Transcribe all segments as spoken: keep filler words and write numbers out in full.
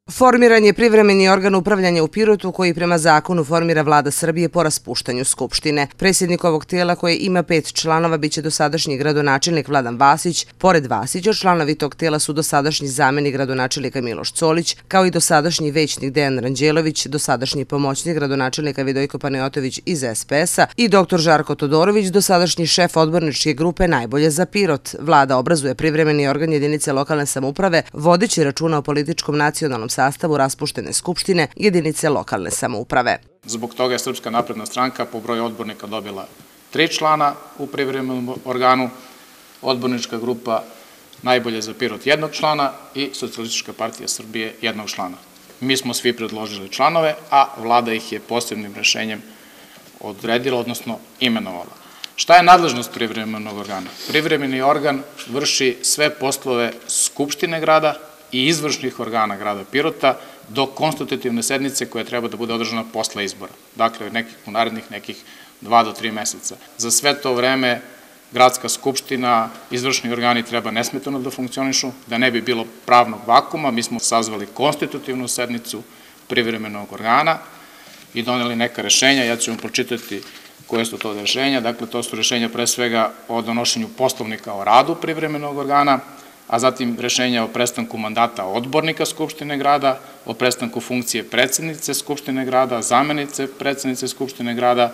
Formiran je privremeni organ upravljanja u Pirotu koji prema zakonu formira Vlada Srbije po raspuštanju Skupštine. Predsjednik ovog tijela, koje ima pet članova, biće dosadašnji gradonačelnik Vladan Vasić. Pored Vasića, članovi tog tijela su dosadašnji zamenik gradonačelnika Miloš Colić, kao i dosadašnji većnik Dejan Ranđelović, dosadašnji pomoćnik gradonačelnika Vidojko Panajotović iz S P S-a i doktor Žarko Todorović, dosadašnji šef odborničke grupe Najbolje za Pirot. Vlada obrazuje privremeni organ jedinice lokalne samouprave, vodeći računa o političkom nacionalnom sastavu raspuštene Skupštine jedinice lokalne samouprave. Zbog toga je Srpska napredna stranka po broju odbornika dobila tri člana u privremenom organu, odbornička grupa Najbolje za Pirot jednog člana i Socijalistička partija Srbije jednog člana. Mi smo svi predložili članove, a Vlada ih je posebnim rešenjem odredila, odnosno imenovala. Šta je nadležnost privremenog organa? Privremeni organ vrši sve poslove Skupštine grada i izvršnih organa grada Pirota do konstitutivne sednice koja treba da bude održana posle izbora. Dakle, nekih u narednih nekih dva do tri meseca. Za sve to vreme gradska skupština, izvršni organi treba nesmetano da funkcionišu, da ne bi bilo pravnog vakuma. Mi smo sazvali konstitutivnu sednicu privremenog organa i doneli neka rešenja. Ja ću vam pročitati koje su to rešenja. Dakle, to su rešenja pre svega o donošenju poslovnika o radu privremenog organa, a zatim rešenja o prestanku mandata odbornika Skupštine grada, o prestanku funkcije predsjednice Skupštine grada, zamenice predsjednice Skupštine grada,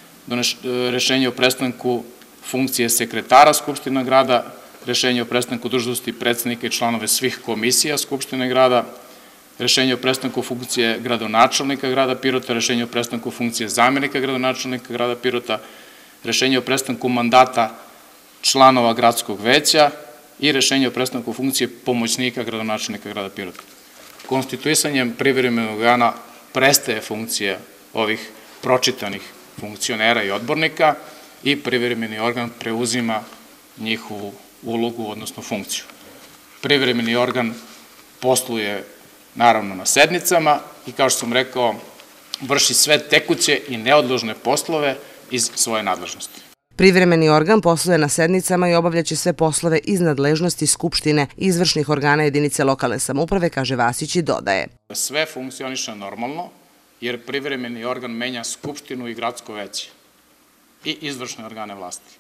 rešenje o prestanku funkcije sekretara Skupštine grada, rešenje o prestanku dužnosti predsjednika i članove svih komisija Skupštine grada, rešenje o prestanku funkcije gradonačelnika grada Pirota, rešenje o prestanku funkcije zamenika gradonačelnika grada Pirota, rešenje o prestanku mandata članova gradskog veća i rešenje o prestanku funkcije pomoćnika gradonačelnika grada Pirota. Konstituisanjem privremenog organa prestaje funkcija ovih pročitanih funkcionera i odbornika i privremeni organ preuzima njihovu ulogu, odnosno funkciju. Privremeni organ posluje naravno na sednicama i, kao što sam rekao, vrši sve tekuće i neodložne poslove iz svoje nadležnosti. Privremeni organ posluje na sednicama i obavljaće sve poslove iz nadležnosti Skupštine i izvršnih organa jedinice lokalne samouprave, kaže Vasić i dodaje. Sve funkcioniše normalno, jer privremeni organ menja Skupštinu i gradsko veće i izvršne organe vlasti.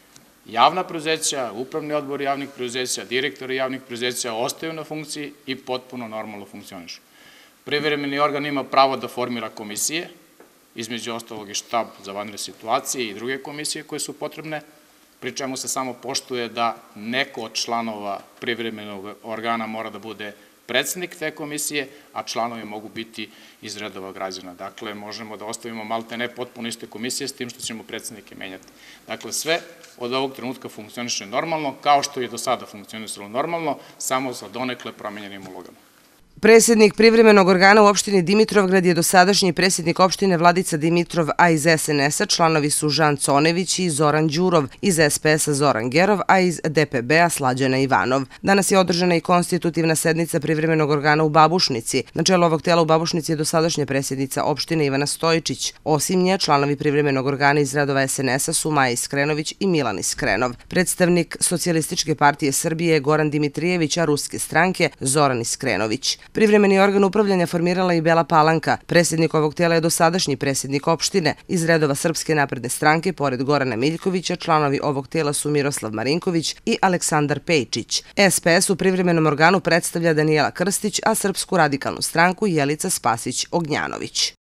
Javna preduzeća, upravni odbor javnih preduzeća, direktori javnih preduzeća ostaju na funkciji i potpuno normalno funkcionišu. Privremeni organ ima pravo da formira komisije, između ostalog i štab za vanredne situacije i druge komisije koje su potrebne, pri čemu se samo poštuje da neko od članova privremenog organa mora da bude predsjednik te komisije, a članovi mogu biti iz redova građana. Dakle, možemo da ostavimo malte ne potpuno iste komisije s tim što ćemo predsjednike menjati. Dakle, sve od ovog trenutka funkcioniše normalno, kao što je do sada funkcionisalo normalno, samo sa donekle promenjenim ulogama. Predsjednik privremenog organa u opštini Dimitrovgrad je dosadašnji predsjednik opštine Vladica Dimitrov, a iz S N S-a članovi su Žan Conević i Zoran Đurov, iz S P S-a Zoran Gerov, a iz D P B-a Slađana Ivanov. Danas je održana i konstitutivna sednica privremenog organa u Babušnici. Na čelu ovog tela u Babušnici je dosadašnja predsjednica opštine Ivana Stojičić. Osim nje, članovi privremenog organa iz redova S N S-a su Maja Iskrenović i Milan Iskrenov. Predstavnik Socijalističke partije Srbije je Goran Dimitrijević, a Ruske stranke Zoran Iskrenović. Privremeni organ upravljanja formirala i Bela Palanka. Predsjednik ovog tijela je dosadašnji predsjednik opštine. Iz redova Srpske napredne stranke, pored Gorana Miljkovića, članovi ovog tijela su Miroslav Marinković i Aleksandar Pejčić. S P S u privremenom organu predstavlja Danijela Krstić, a Srpsku radikalnu stranku Jelica Spasić Ognjanović.